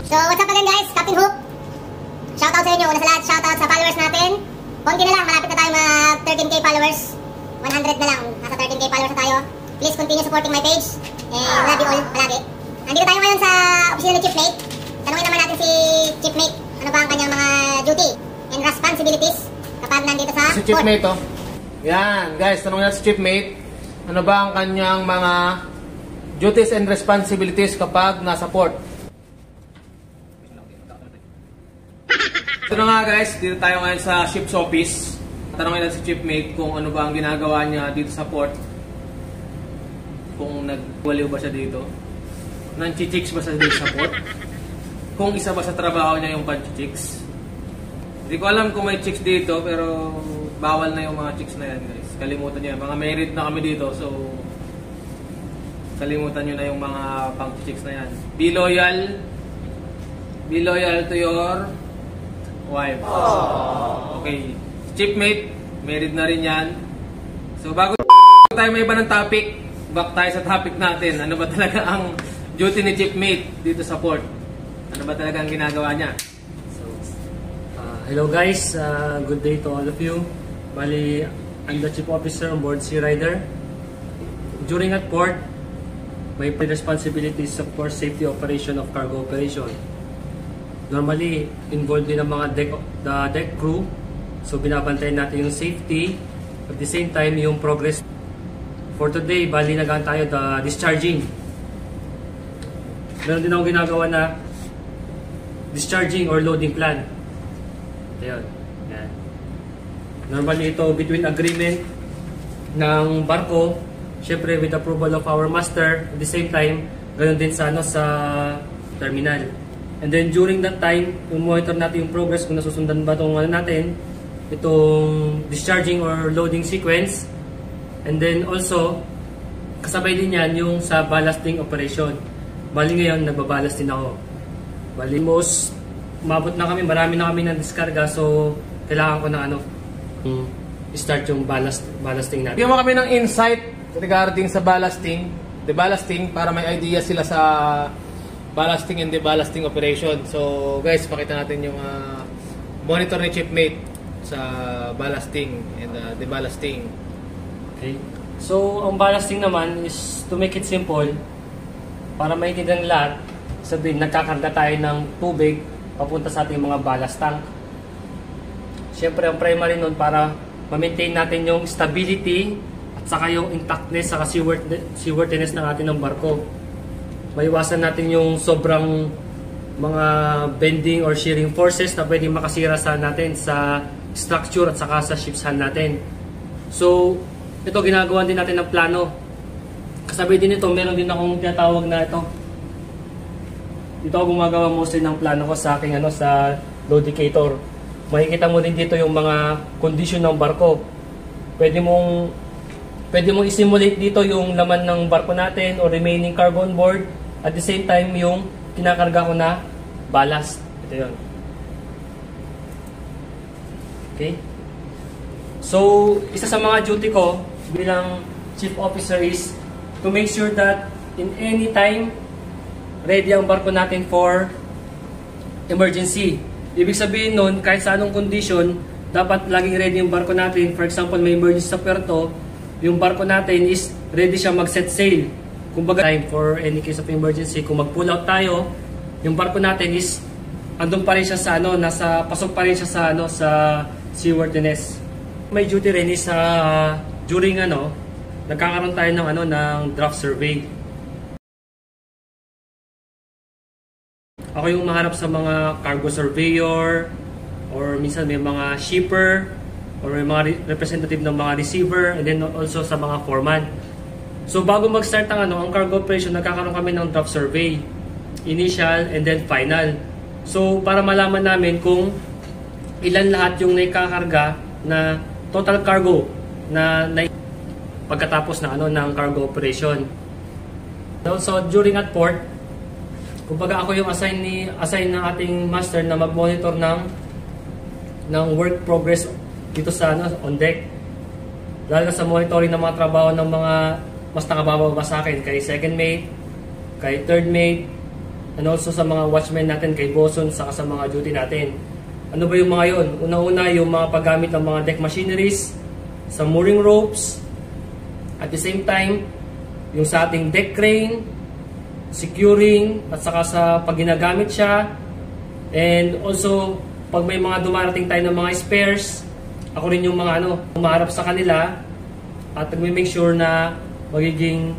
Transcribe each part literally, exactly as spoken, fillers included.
So, what's up again guys? Captain Hook. Shoutout sa inyo. Una sa lahat, shoutout sa followers natin. Konti na lang, malapit na tayo mag thirteen K followers. one hundred na lang, nasa thirteen K followers na tayo. Please continue supporting my page. And love you all, palagi. Nandito tayo ngayon sa opisina ng Chiefmate. Tanungin naman natin si Chiefmate, ano ba ang kanyang mga duty and responsibilities kapag nandito sa si Chiefmate, oh. Yan, guys, tanungin natin si Chiefmate, ano ba ang kanyang mga duties and responsibilities kapag nasa port. Ito na nga guys, dito tayo ngayon sa ship's office. Tanungin natin si Chiefmate kung ano ba ang ginagawa niya dito sa port. Kung nagwaliw ba siya dito. Nanchichicks ba siya dito sa port. Kung isa ba sa trabaho niya yung panchichicks. Hindi ko alam kung may chicks dito, pero bawal na yung mga chicks na yan guys. Kalimutan niyo yan. Mga married na kami dito, so kalimutan niyo na yung mga pang-chicks na yan. Be loyal. Be loyal to your wife. Aww. Okay. Chiefmate, married na rin yan. So bago tayo may iba ng topic, back tayo sa topic natin. Ano ba talaga ang duty ni Chiefmate dito sa port? Ano ba talaga ang ginagawa niya? So, uh, hello guys, uh, good day to all of you. Bali, I'm the Chief Officer on board Sea Rider. During at port, may responsibilities of course safety operation of cargo operation. Normally, involved din ang mga deck, the deck crew. So, binabantayan natin yung safety. At the same time, yung progress. For today, bali nagaan tayo the discharging. Meron din akong ginagawa na discharging or loading plan. Ayan. Ayan. Normally, ito between agreement ng barko. Siyempre, with approval of our master. At the same time, ganoon din sa, ano, sa terminal. And then during that time, yung monitor natin yung progress kung nasusundan ba itong ano natin, itong discharging or loading sequence. And then also, kasabay din yan yung sa ballasting operation. Bali ngayon, nagbabalast din ako. Bali most, umabot na kami, marami na kami ng diskarga, so kailangan ko na ano, start yung ballast, ballasting natin. Bigyan mo kami ng insight regarding sa ballasting, deballasting, para may idea sila sa ballasting and deballasting operation. So guys, pakita natin yung uh, monitor ni Chiefmate sa ballasting and uh, deballasting. Okay. So ang ballasting naman is, to make it simple, para maintindihan ng lahat, sabihin nagkakarga tayo ng tubig papunta sa ating mga ballast tank. Siyempre ang primary nun para ma-maintain natin yung stability at saka yung intactness saka seaworthiness ng ating ng barko. Maiwasan natin yung sobrang mga bending or shearing forces na pwedeng makasira sa natin sa structure at saka sa ship's hull natin. So, ito ginagawa din natin ng plano. Kasabay din ito, meron din akong tinatawag na ito. Dito ako gumagawa mostly ng plano ko sa aking ano, sa loadicator. Makikita mo din dito yung mga condition ng barko. Pwede mong pwede mong i-simulate dito yung laman ng barko natin or remaining cargo on board. At the same time, yung kinakarga ko na ballast. Ito yun. Okay? So, isa sa mga duty ko bilang Chief Officer is to make sure that in any time, ready ang barko natin for emergency. Ibig sabihin nun, kahit sa anong condition, dapat laging ready yung barko natin. For example, may emergency sa puerto, yung barko natin is ready siya mag-set sail. Kumbaga, time for any case of emergency, kung mag-pull out tayo, yung barko natin is andun pa rin siya sa ano, nasa pasok pa rin siya sa ano, sa seaworthiness. May duty rin is uh, during ano, nagkakaroon tayo ng ano ng draft survey. Ako yung maharap sa mga cargo surveyor or minsan may mga shipper or may mga representative ng mga receiver and then also sa mga foreman. So bago mag-start ang ano, ang cargo operation, nagkakaroon kami ng draft survey, initial and then final. So para malaman namin kung ilan lahat yung naikakarga na total cargo na, na pagkatapos ng ano ng cargo operation. So during at port, kumbaga ako yung assign ni assign ng ating master na mag-monitor ng ng work progress dito sa ano, on deck. Lalo sa monitoring ng mga trabaho ng mga mas nakababa sa akin, kay second mate, kay third mate, and also sa mga watchmen natin kay Boson saka sa mga duty natin. Ano ba yung mga yon? Una-una yung mga paggamit ng mga deck machineries, sa mooring ropes, at the same time yung sa ating deck crane, securing, at saka sa pag ginagamit siya, and also pag may mga dumarating tayo ng mga spares, ako rin yung mga ano, umaharap sa kanila at nagme-make sure na magiging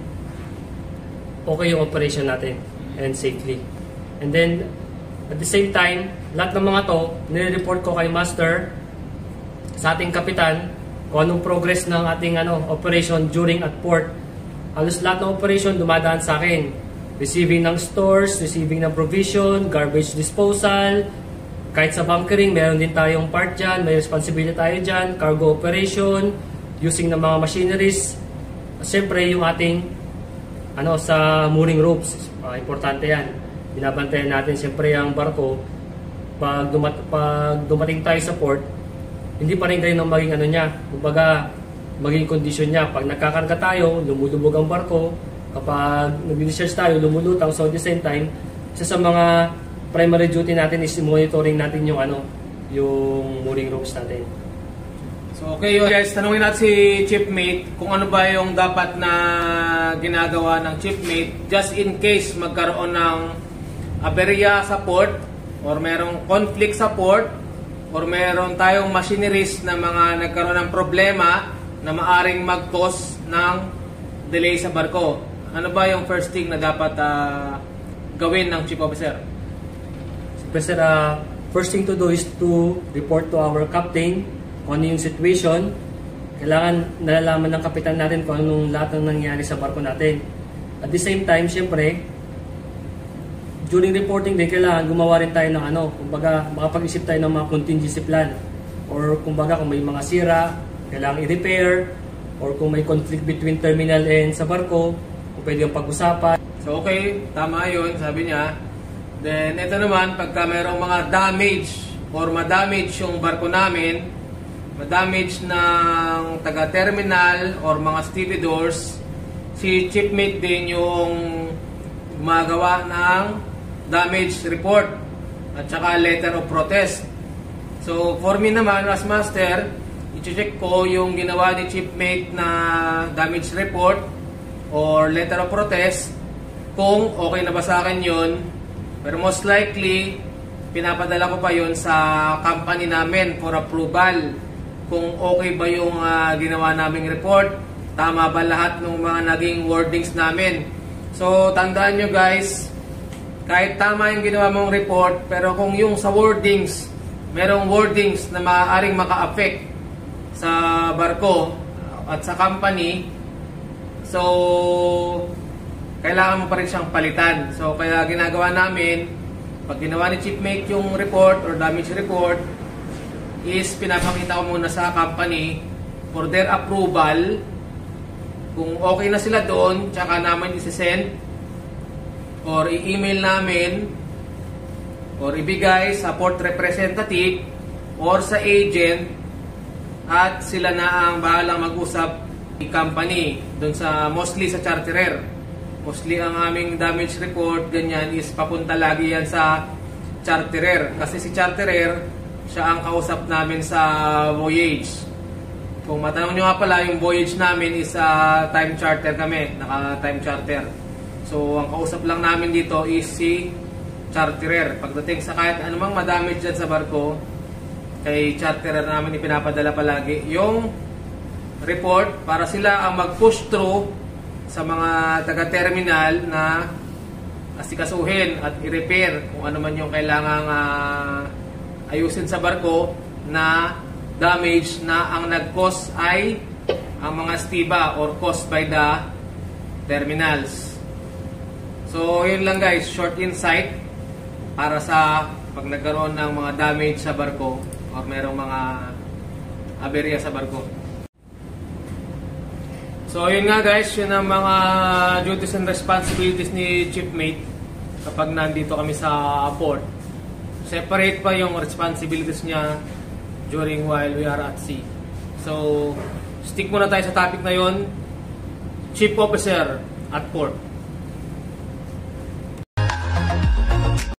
okay yung operation natin and safely. And then, at the same time, lahat ng mga to, nire-report ko kay Master, sa ating kapitan, kung anong progress ng ating ano, operation during at port. Halos lahat ng operation dumadaan sa akin. Receiving ng stores, receiving ng provision, garbage disposal, kahit sa bunkering, meron din tayong part dyan, may responsibility tayo dyan, cargo operation, using ng mga machineries. Siyempre, yung ating ano, sa mooring ropes, uh, importante yan. Binabantayan natin siyempre ang barko. Pag, dumat pag dumating tayo sa port, hindi pa rin ganyan ang maging ano niya. Kumbaga, maging condition niya. Pag nagkakarga tayo, lumulubog ang barko. Kapag nag-research tayo, lumulutang. So at the same time, isa sa mga primary duty natin is monitoring natin yung ano, yung mooring ropes natin. So okay guys, tanungin natin si Chipmate kung ano ba yung dapat na ginagawa ng Chipmate just in case magkaroon ng aberya sa port or merong conflict sa port or meron tayong machineries na mga nagkaroon ng problema na maaring mag-cause ng delay sa barko. Ano ba yung first thing na dapat uh, gawin ng Chief Officer? Sir, uh, first thing to do is to report to our captain kung ano yung situation. Kailangan nalalaman ng kapitan natin kung anong lahat ng nangyari sa barko natin. At the same time, syempre, during reporting din, kailangan gumawa rin tayo ng ano, kumbaga makapag-isip tayo ng mga contingency plan. Or kumbaga kung may mga sira, kailangan i-repair. Or kung may conflict between terminal and sa barko, kung pwede yung pag-usapan. So okay, tama yun, sabi niya. Then ito naman, pagka mayroong mga damage or ma-damage yung barko namin, ma-damage ng taga-terminal or mga stevedores, si Chipmate din yung gumagawa ng damage report at saka letter of protest. So for me naman as master, i-check ko yung ginawa ni Chipmate na damage report or letter of protest kung okay na ba sa akin yun. Pero most likely, pinapadala ko pa yun sa company namin for approval. Kung okay ba yung uh, ginawa naming report, tama ba lahat ng mga naging wordings namin. So, tandaan nyo guys, kahit tama yung ginawa mong report, pero kung yung sa wordings, merong wordings na maaaring maka-affect sa barko at sa company, so, kailangan mo pa rin siyang palitan. So, kaya ginagawa namin, pag ginawa ni Chipmate yung report or damage report, is pinapakita ko muna sa company for their approval. Kung okay na sila doon, tsaka naman isi-send or i-email namin or ibigay sa port representative or sa agent at sila na ang bahalang mag-usap i company doon sa mostly sa charterer. Mostly ang aming damage report ganyan is papunta lagi yan sa charterer kasi si charterer siya ang kausap namin sa voyage. Kung matanong nyo nga pala, yung voyage namin is uh, time charter kami, naka-time charter. So, ang kausap lang namin dito is si charterer. Pagdating sa kahit anumang madamage dyan sa barko, kay charterer namin ipinapadala palagi yung report para sila ang mag-push through sa mga taga-terminal na asikasuhin at i-repair kung ano man yung kailangang uh, ayusin sa barko na damage na ang nag-cause ay ang mga stiba or caused by the terminals. So, yun lang guys, short insight para sa pag nagkaroon ng mga damage sa barko or merong mga aberya sa barko. So, yun nga guys, yun ang mga duties and responsibilities ni Chipmate kapag nandito kami sa port. Separate pa yung responsibilities niya during while we are at sea. So, stick muna tayo sa topic na yun. Chief Officer at port.